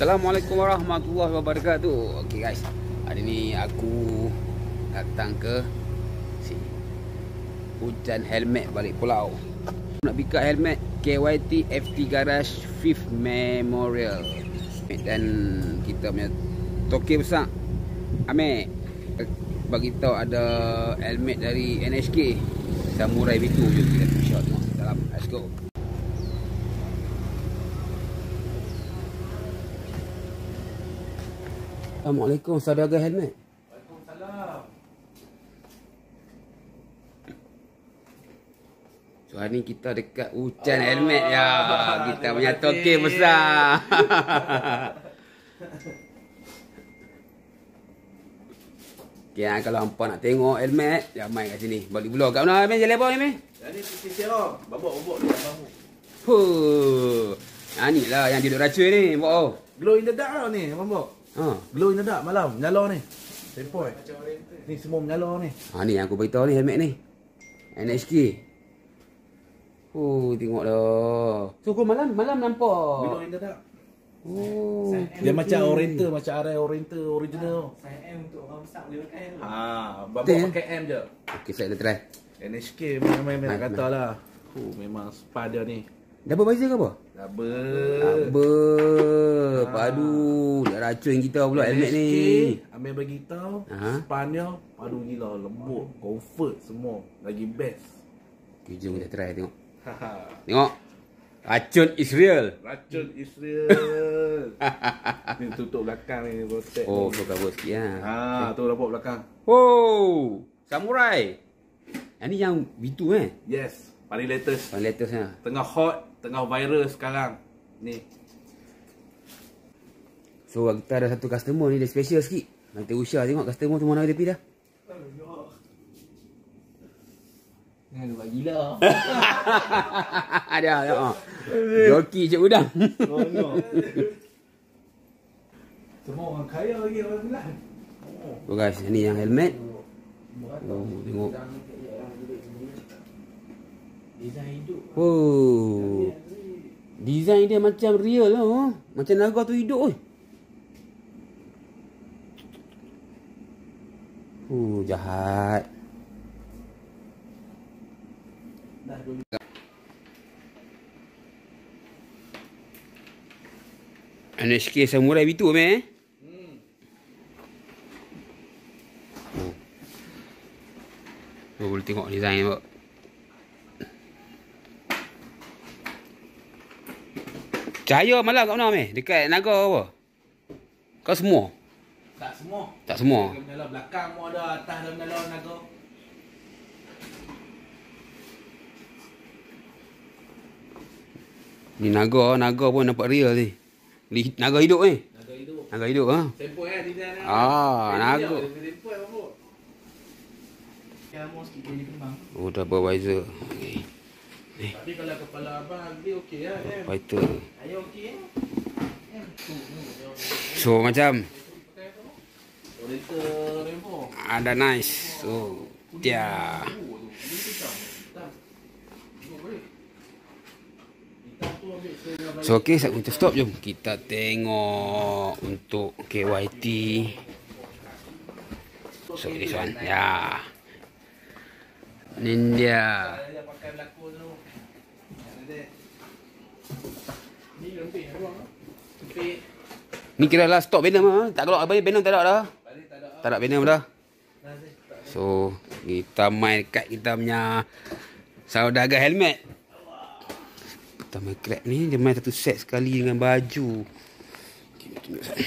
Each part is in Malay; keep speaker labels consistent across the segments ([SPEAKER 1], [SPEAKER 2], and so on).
[SPEAKER 1] Assalamualaikum warahmatullahi wabarakatuh. Okey guys, hari ni aku datang ke sini. Hujan helmet balik pulau. Nak pick up helmet KYT FT Garage 5th Memorial. Dan kita punya toke besar Amir bagi tahu ada helmet dari NHK Samurai V2. Jom kita shot tengok dalam. Let's go. Assalamualaikum saudagar helmet.
[SPEAKER 2] Waalaikumsalam.
[SPEAKER 1] So hari ni kita dekat hujan helmet ya. Kita punya toke besar. Okay, kalau hampa nak tengok helmet, ramai kat sini. Balik vlog kat mana Amir? Jalan apa ni Amir?
[SPEAKER 2] Jadi sisi om, babak-babak dia bangun.
[SPEAKER 1] Huh. Ni lah yang duduk racun ni, mbok.
[SPEAKER 2] Glow in the dark lah ni, babak.
[SPEAKER 1] Ha.
[SPEAKER 2] Glow in the dark malam, nyala ni. Sempoi. Ni semua menyala ni.
[SPEAKER 1] Ni yang aku beritahu ni helmet ni. NHK. Tengok dah. So kau malam nampak.
[SPEAKER 2] Glow in the dark.
[SPEAKER 1] Oh.
[SPEAKER 2] Dia macam oriental, macam arah oriental original.
[SPEAKER 3] Saya M untuk orang besar boleh pakai tu.
[SPEAKER 2] Babak pakai M je.
[SPEAKER 1] Okey, saya dah try.
[SPEAKER 2] NHK memang nak kata lah. Memang spa dia ni.
[SPEAKER 1] Double visor ke apa?
[SPEAKER 2] Double.
[SPEAKER 1] Padu. Dah racun kita pula helmet ni.
[SPEAKER 2] Ambil bagi tahu.
[SPEAKER 1] Ha?
[SPEAKER 2] Spa dia padu gila, lembut, comfort semua. Lagi best.
[SPEAKER 1] Okay, jom kita try tengok. Tengok. Racun is real.
[SPEAKER 2] Racun Israel. Ni tutup belakang ni protect.
[SPEAKER 1] Oh, kau cover sikit lah.
[SPEAKER 2] Tu nampak belakang.
[SPEAKER 1] Oh, Samurai. Yang ni yang V2
[SPEAKER 2] Yes, paling latest.
[SPEAKER 1] Paling latest lah.
[SPEAKER 2] Tengah hot, tengah viral sekarang. Ni.
[SPEAKER 1] So kita ada satu customer ni, dia special sikit. Nanti Usha tengok customer tu mana dia pergi dah.
[SPEAKER 3] Ni luar gila.
[SPEAKER 1] Ada. Joki cik udang.
[SPEAKER 2] Semua orang kaya lagi orang bilang.
[SPEAKER 1] Oh guys, ni yang helmet. Tengok.
[SPEAKER 3] Design hidup.
[SPEAKER 1] Design dia macam real lah. Macam naga tu hidup oi. Jahat. NHK Samurai V2 meh? Boleh tengok design ni, Pak. Cahaya malam kat mana meh? Dekat naga apa? Kau semua?
[SPEAKER 2] Tak semua.
[SPEAKER 1] Tak semua.
[SPEAKER 2] Menyala belakang mu ada, atas ada menyala naga.
[SPEAKER 1] Ni naga pun nampak real ni. Naga hidup ni.
[SPEAKER 2] Naga hidup.
[SPEAKER 1] Naga hidup ha.
[SPEAKER 2] Tempoi design dia.
[SPEAKER 1] Naga.
[SPEAKER 2] Tempoi apa?
[SPEAKER 3] Yang mau sikit jadi kembang.
[SPEAKER 1] Oh, double visor. Okay.
[SPEAKER 2] Tapi kalau kepala abang dia okey lah.
[SPEAKER 1] Fighter.
[SPEAKER 3] Saya okey eh.
[SPEAKER 1] So macam
[SPEAKER 2] Oriental Rainbow.
[SPEAKER 1] ada nice. So dia. So okey, saya kita stop. Jom kita tengok untuk KYT. So this one. Ya. Ninja.
[SPEAKER 2] Dia pakai belakang tu. Ni lembik abang. Lembik.
[SPEAKER 1] Ni kira lah stop Venom ah. Tak keluar apa Venom tak ada dah.
[SPEAKER 2] Balik tak ada.
[SPEAKER 1] Tak ada Venom dah. So kita main kat kita punya saudagar helmet. Kita main crack ni, dia main satu set sekali dengan baju. Okay, tunjuk saya.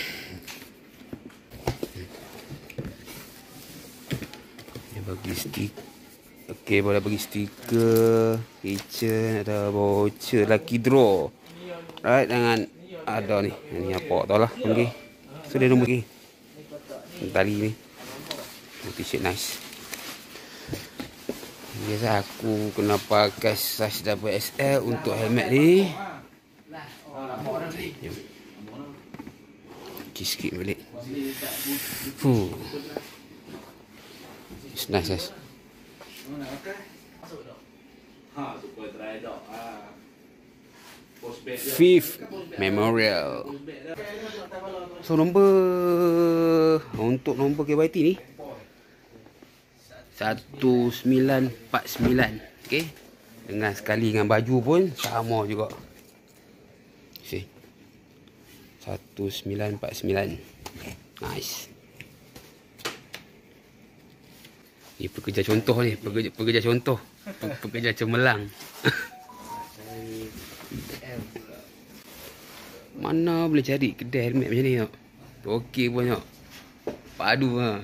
[SPEAKER 1] Dia bagi stiker. Okay, boleh bagi stiker, kitchen, ada voucher, lucky draw. Right, dengan ada ni. Ni apa tau lah. Okay. So dia nombor lagi. Tali ni. T-shirt nice. Biasa aku kena pakai size double XL untuk helmet ni. Okay, sikit balik. It's nice guys. Fifth Memorial. So nombor untuk nombor KYT ni 1949. Okey. Dengan sekali dengan baju pun sama juga. See. 1949. Nice. Ni pekerja contoh ni, pekerja contoh. Pekerja cemerlang. Mana boleh cari kedai helmet macam ni tau. Okey pun tau. Padu ha.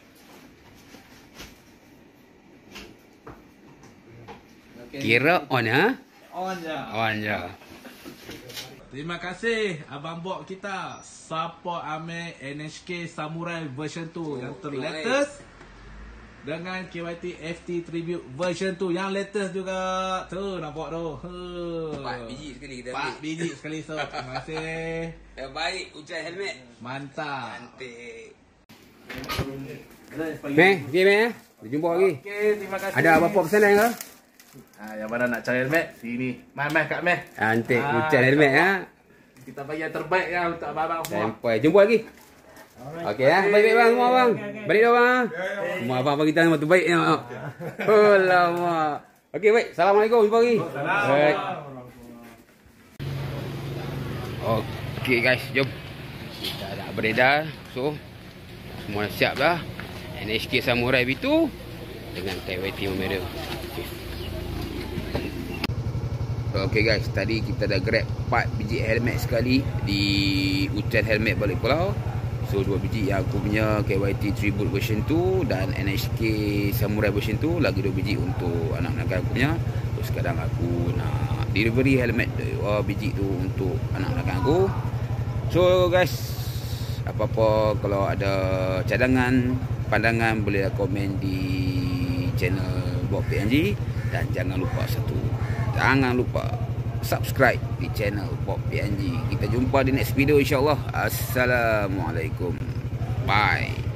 [SPEAKER 1] Kira on ha?
[SPEAKER 3] On je.
[SPEAKER 1] On je.
[SPEAKER 2] Terima kasih Abang Bob kita. Support Amir NHK Samurai version 2 yang terlatest. Dengan KYT FT Tribute version 2 yang latest juga. Tu nampak tu.
[SPEAKER 1] 4 biji sekali kita
[SPEAKER 2] 4 biji sekali so. Terima kasih.
[SPEAKER 1] Terbaik Ujan helmet.
[SPEAKER 2] Mantap.
[SPEAKER 1] Cantik.
[SPEAKER 2] Okey,
[SPEAKER 1] Okey meh. Kita jumpa lagi.
[SPEAKER 2] terima kasih.
[SPEAKER 1] Ada apa-apa pesanan ke?
[SPEAKER 2] Yang mana nak cari helmet? Sini. Mai kat Meh.
[SPEAKER 1] Cantik Ujan helmet ha.
[SPEAKER 2] Kita bagi yang terbaik ya untuk abang-abang semua.
[SPEAKER 1] Sampai jumpa lagi. Okey ya, baik-baik bang semua bang. Balik dah bang. Semua abang kita semua terbaik ya. Oh lama. Okey baik. Assalamualaikum, jumpa lagi. Baik. Okey guys, jom. Kita dah beredar. So semua dah siap dah. NHK Samurai V2 dengan KYT Merah. Okey guys, tadi kita dah grab 4 biji helmet sekali di Ucan Helmet Balik Pulau. So 2 biji yang aku punya KYT Tribute version 2 dan NHK Samurai version 2, lagi 2 biji untuk anak-anak aku punya. So sekarang aku nak delivery helmet 2 biji tu untuk anak-anak aku. So guys, apa-apa kalau ada cadangan, pandangan boleh komen di channel Bob PNG dan jangan lupa subscribe di channel Bob PNG. Kita jumpa di next video insya-Allah. Assalamualaikum. Bye.